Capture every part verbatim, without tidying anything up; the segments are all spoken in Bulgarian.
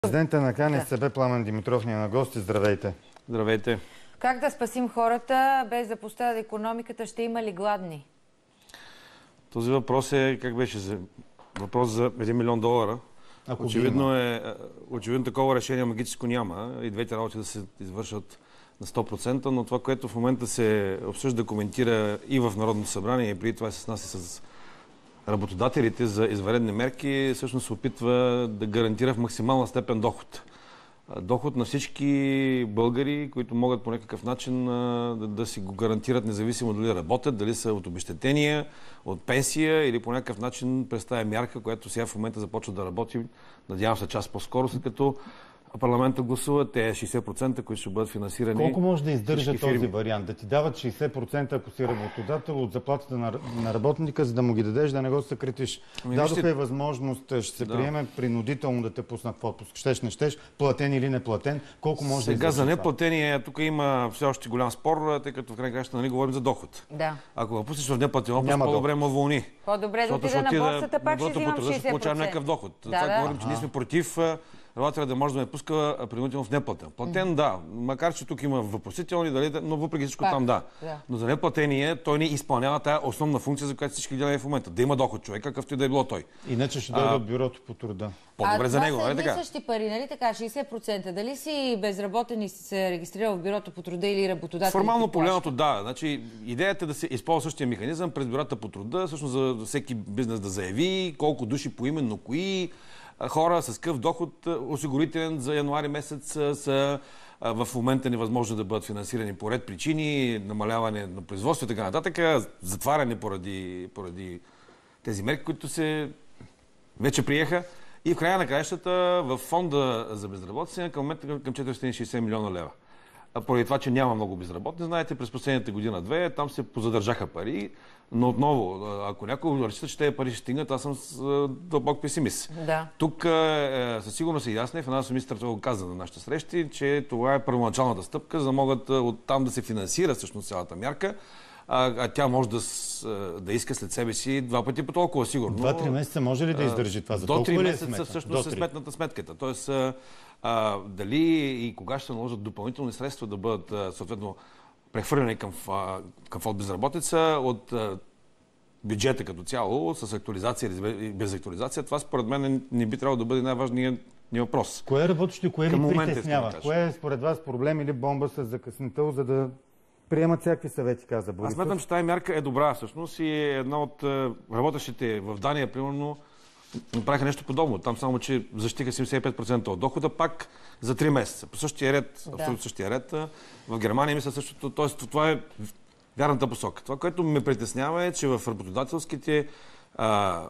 Президента на КНСБ Пламен Димитров ни е на гости. Здравейте. Здравейте. Как да спасим хората, без да поставят икономиката? Ще има ли гладни? Този въпрос е, как беше, за... въпрос за един милион долара. Ако очевидно, е, очевидно такова решение магическо няма и двете работи да се извършат на сто процента, но това, което в момента се обсъжда, коментира и в Народното събрание, и преди това е с нас и с работодателите за извънредни мерки, всъщност се опитва да гарантира в максимална степен доход. Доход на всички българи, които могат по някакъв начин да, да си го гарантират, независимо дали работят, дали са от обезщетения, от пенсия или по някакъв начин през тая мярка, която сега в момента започва да работи, надявам се час по-скоро, след като парламента гласува, те шейсет процента, които ще бъдат финансирани. Колко може да издържа този вариант? Да ти дават шейсет процента, ако си работодател, от заплатата на, на работника, за да му ги дадеш, да не го съкратиш. Ами, Дадоха вижте... и възможност, ще се да. приеме принудително да те пуснат в отпуск. Щеш, не щеш, платен или неплатен. Колко може Сега да издържа за неплатения, тук има все още голям спор, тъй като в крайна краща, нали, говорим за доход. Да. Ако го пуснеш в неплатен отпуск, по-добре му вълни. По-добре да отида на борсата, пак ще взимам шейсет процента. Получавам някакъв доход. Да, това да. говорим, че ние сме против работодателят да може да ме пуска принудително в неплатен. Платен, mm-hmm. да. Макар че тук има въпросителни, дали, но въпреки всичко Пак. там да. да. Но за неплатение той не изпълнява тая основна функция, за която всички гледаме в момента. Да има доход човек, какъвто и да е било той. Иначе ще дойде от бюрото по труда. По-добре а за него, нали така? А това са същи пари, нали така, шейсет процента. Дали си безработен и си се регистрирал в бюрото по труда или работодател? Формално погледнато да. Значи, идеята е да се използва същия механизъм през бюрата по труда, всъщност за всеки бизнес да заяви колко души поименно, кои хора с къв доход осигурителен за януари месец са в момента невъзможно да бъдат финансирани по ред причини, намаляване на производство и така нататък, затваряне поради, поради тези мерки, които се вече приеха. И в края на краищата в фонда за безработица към момента към четиристотин и шейсет милиона лева. А поради това, че няма много безработни, знаете, през последната година-две там се позадържаха пари, но отново, ако някой разчита, че тези пари ще стигнат, аз съм дълбок песимист. Да. Тук е, със сигурност е ясно, и финансов министър това го каза на нашите срещи, че това е първоначалната стъпка, за да могат оттам да се финансира всъщност цялата мярка, а, а тя може да, да иска след себе си два пъти по толкова сигурно. Два-три месеца може ли да издържи това? За до три ли е месеца сметна? всъщност е сметната сметката. Тоест, а, дали и кога ще се наложат допълнителни средства да бъдат а, съответно прехвърлени към, към фонд безработица от а, бюджета като цяло, с актуализация или без актуализация, това според мен не би трябвало да бъде най-важният ни въпрос. Кое е работещо и кое ви притеснява? Да кое е според вас проблем или бомба с закъснител, за да приемат всякакви съвети, каза Борисов? Аз смятам, че тази мярка е добра всъщност и е една от работещите в Дания, примерно, направиха нещо подобно. Там само, че защитиха седемдесет и пет процента от дохода, пак за три месеца. По същия ред, да. абсолютно същия ред. В Германия мисля същото. Тоест, това е вярната посока. Това, което ме притеснява е, че в работодателските а,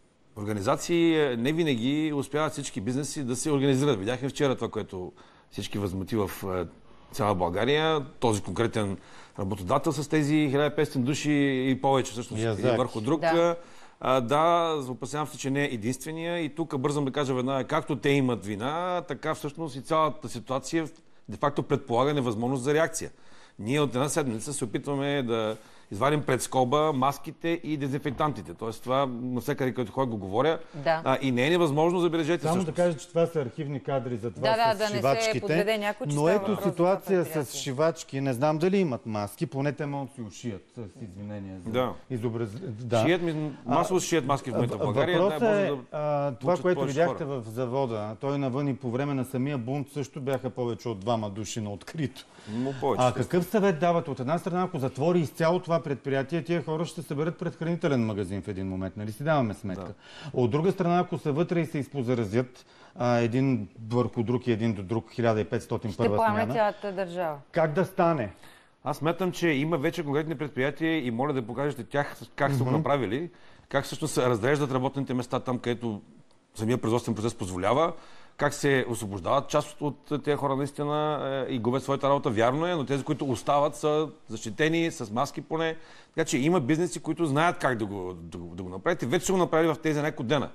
организации не винаги успяват всички бизнеси да се организират. Видяхме вчера това, което всички възмути в цяла България. Този конкретен работодател с тези хиляда и петстотин души и повече всъщност и върху друг. Да. А, да, опасявам се, че не е единствения и тук бързам да кажа веднага, както те имат вина, така всъщност и цялата ситуация де-факто предполага невъзможност за реакция. Ние от една седмица се опитваме да извадим пред скоба маските и дезинфектантите. Тоест това навсякъде, който хора го говоря. Да. А, и не е невъзможно, забележете. Само всъщност. да кажа, че това са архивни кадри за това да, с да, шивачките. Да, не се подведе някой, че но ето ситуация с шивачки. Не знам дали имат маски, поне те могат да си ушият, с извинения за да. изобраз... Да. Шият, масово шият маски в момента в България. Въпросът да, е, да а, това, което видяхте хора. в завода, той навън и по време на самия бунт също бяха повече от двама души на открито. Повече, а какъв съвет дават? От една страна, ако затвори изцяло това предприятие, тия хора ще се съберат пред хранителен магазин в един момент, нали си даваме сметка. Да. От друга страна, ако са вътре и се изпозаразят а, един върху друг и един до друг, хиляда и петстотин първа смяна. Ще поеме цялата държава. Как да стане? Аз сметам, че има вече конкретни предприятия и моля да покажете тях как са го направили, как всъщност се разреждат работните места там, където самия производствен процес позволява, как се освобождават част от тези хора наистина и губят своята работа. Вярно е, но тези, които остават, са защитени с маски поне. Така че има бизнеси, които знаят как да го, да го, да го направят и вече са го направили в тези няколко дена.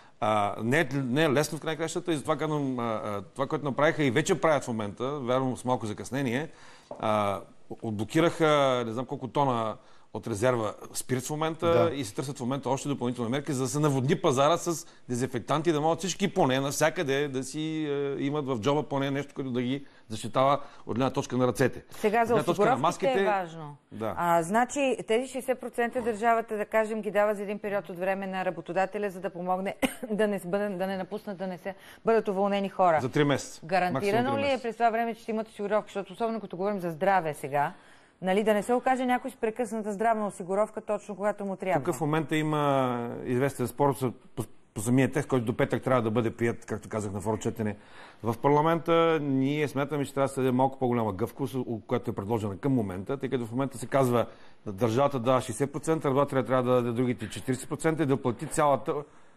А, не, е, не е лесно в край кращата и затова казвам, това, което направиха и вече правят в момента, вярно с малко закъснение, а, отблокираха не знам колко тона от резерва спират в момента да. и се търсят в момента още допълнителни мерки, за да се наводни пазара с дезинфектанти, да могат всички поне навсякъде да си е, имат в джоба поне нещо, което да ги защитава от една точка на ръцете. Сега за осигуровките маските... е важно. Да. А, значи тези шейсет процента държавата, да кажем, ги дава за един период от време на работодателя, за да помогне да не, бъдат, да не напуснат, да не се бъдат уволнени хора. За три месеца. Гарантирано ли е през това време, че ще имат осигуровка? Защото особено като говорим за здраве сега, нали, да не се окаже някой с прекъсната здравна осигуровка точно когато му трябва. Тук в момента има известен спор по, по самия текст, който до петък трябва да бъде прият, както казах на второ четене в парламента. Ние смятаме, че трябва да се даде малко по-голяма гъвкавост, която е предложена към момента, тъй като в момента се казва държавата да шейсет процента, работодателят трябва да даде другите четирийсет процента и да плати цялата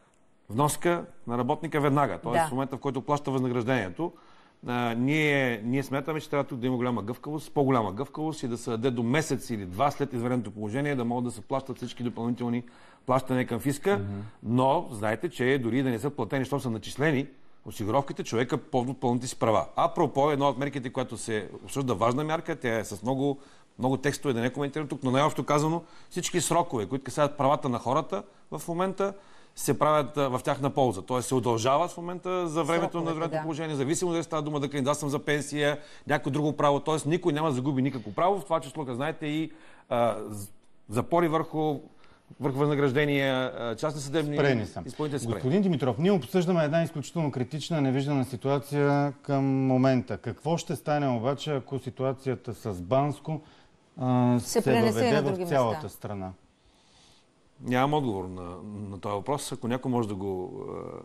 вноска на работника веднага. Тоест да. в момента, в който плаща възнаграждението. А, ние, ние смятаме, че трябва тук да има голяма гъвкавост, по-голяма гъвкавост и да се даде до месец или два след извънредното положение да могат да се плащат всички допълнителни плащания към фиска, mm-hmm. но знаете, че дори да не са платени, защото са начислени осигуровките, човека ползва пълните си права. А пропо, една от мерките, която се обсъжда важна мярка, тя е с много, много текстове, да не коментирам тук, но най-общо казано всички срокове, които касаят правата на хората в момента, се правят в тяхна полза. Тоест се удължава в момента за времето на времето да. положение, зависимо дали става дума да кандидатствам за пенсия, някое друго право. Тоест никой няма да загуби никакво право. В това число, като знаете, и а, запори върху, върху възнаграждения, частни съдебни изпълнители. Господин Димитров, ние обсъждаме една изключително критична, невиждана ситуация към момента. Какво ще стане обаче, ако ситуацията с Банско а, се, се въведе в цялата места. страна? Нямам отговор на, на този въпрос. Ако някой може да го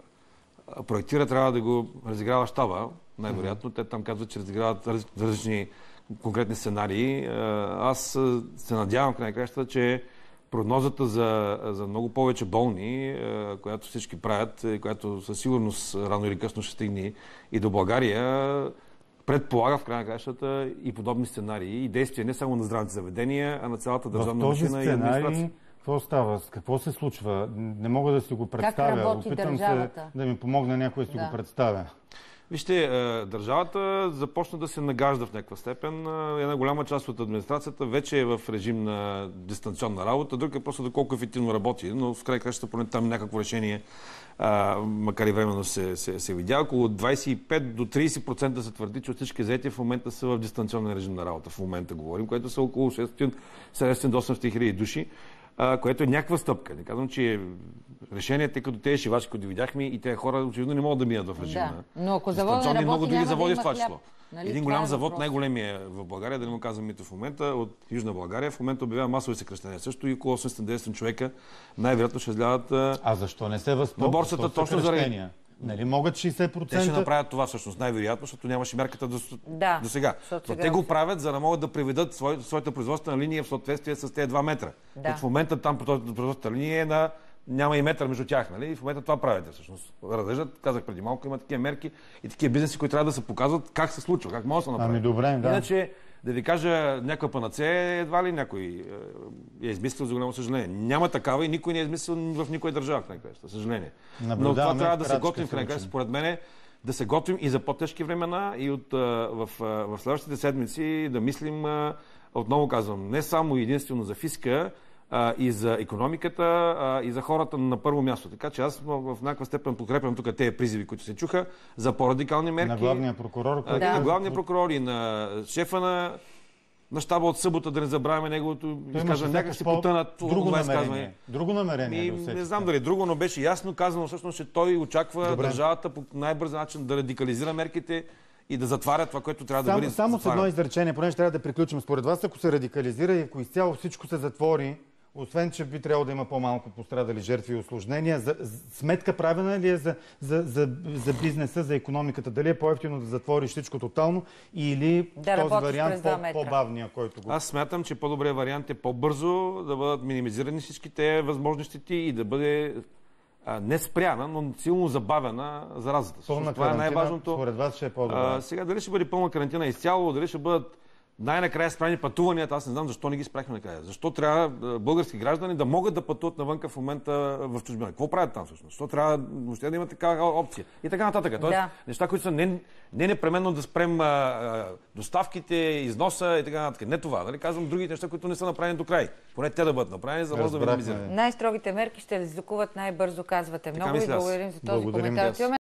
а, проектира, трябва да го разиграва щаба, най-вероятно. Mm-hmm. Те там казват, че разиграват раз, различни конкретни сценарии. А, аз а, се надявам в най-краща, че прогнозата за, за много повече болни, а, която всички правят, и която със сигурност рано или късно ще стигне и до България, предполага в край на кращата и подобни сценарии и действия не само на здравните заведения, а на цялата държавна машина и администрация. Какво става? Какво се случва? Не мога да си го представя. Как работи Опитам държавата? се да ми помогне някой да си да. го представя. Вижте, държавата започна да се нагажда в някаква степен. Една голяма част от администрацията вече е в режим на дистанционна работа. Друг е просто доколко ефективно работи, но в край кращата поне там някакво решение, а, макар и временно се, се, се видя. Около двадесет и пет до тридесет процента се твърди, че от всички заети в момента са в дистанционен режим на работа. В момента говорим, което са около шестстотин до осемстотин хиляди души. Uh, което е някаква стъпка. Не казвам, че е решение, тъй като тези шивачки, които видяхме, и тези хора очевидно не могат да минат в режима. Да. Но ако завод не работи, много други заводи да в това число. Нали? Един голям е завод, най-големия в България, да не му казвам мито в момента, от Южна България, в момента обявява масови съкращения. Също и около осемстотин до деветстотин човека най-вероятно ще излядат а защо не се възползват на борсата точно заради. Нали могат шейсет процента? Те ще направят това всъщност най-вероятно, защото нямаше мярката до, да, до сега. Но те го правят, за да могат да приведат своята, своята производствена линия в съответствие с тези два метра. Да. В момента там производствената линия е на няма и метър между тях, нали? И в момента това правите всъщност. Разреждат, казах преди малко, има такива мерки и такива бизнеси, които трябва да се показват как се случва, как може да се направи. Ами добре, да. Иначе, да ви кажа, някаква панацея едва ли някой е измислил, за голямо съжаление. Няма такава и никой не е измислил в никоя държава, в най-краща, съжаление. Но това трябва да се готвим в най-краща, според мен, да се готвим и за по-тежки времена и от, в, в следващите седмици да мислим, отново казвам, не само единствено за фиска, а, и за икономиката, а, и за хората на първо място. Така че аз в някаква степен подкрепям тук тези призиви, които се чуха, за по-радикални мерки. На главния прокурор. А, да. На главния прокурор и на шефа на, на щаба от събота, да не забравяме неговото, изкажа, някак си потънат друго намерение. Друго намерение. Ми, не знам дали друго, но беше ясно казано всъщност, че той очаква Добре. държавата по най-бърз начин да радикализира мерките и да затваря това, което трябва само, да бъде Само затваря. с едно изречение, понеже трябва да приключим. Според вас, ако се радикализира и ако изцяло всичко се затвори, освен, че би трябвало да има по-малко пострадали жертви и усложнения, за, сметка правена ли е за, за, за, за бизнеса, за икономиката? Дали е по-ефтино да затвориш всичко тотално или да този вариант по-бавния, който го... Аз смятам, че по-добрият вариант е по-бързо да бъдат минимизирани всичките възможностите и да бъде а, не спряна, но силно забавена заразата. Пълна това е най-важното. Според вас ще е по-добре. Сега дали ще бъде пълна карантина изцяло, дали ще бъдат най-накрая спрени пътуванията, аз не знам защо не ги спряхме накрая. Защо трябва български граждани да могат да пътуват навънка в момента в чужбина? Какво правят там всъщност? Защо трябва въобще да има такава опция? И така нататък. Тоест, да. неща, които са не, не непременно да спрем а, а, доставките, износа и така нататък. Не това. Нали? Казвам другите неща, които не са направени до край. Поне те да бъдат направени, за да минимизираме. Най-строгите мерки ще ризикуват най-бързо, казвате. Много ви благодарим за този коментар.